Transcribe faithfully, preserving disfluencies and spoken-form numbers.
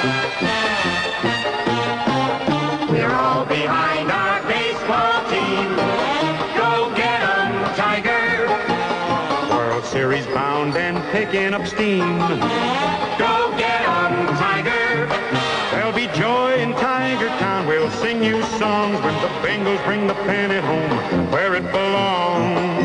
We're all behind our baseball team. Go get 'em, Tiger. World Series bound and picking up steam. Go get 'em, Tiger. There'll be joy in Tiger Town. We'll sing you songs when the Bengals bring the pennant home where it belongs.